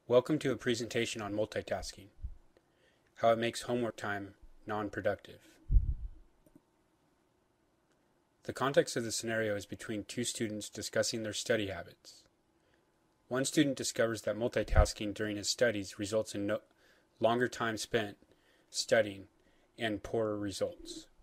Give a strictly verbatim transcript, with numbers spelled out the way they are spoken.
Welcome to a presentation on multitasking, how it makes homework time non-productive. The context of the scenario is between two students discussing their study habits. One student discovers that multitasking during his studies results in no longer time spent studying and poorer results.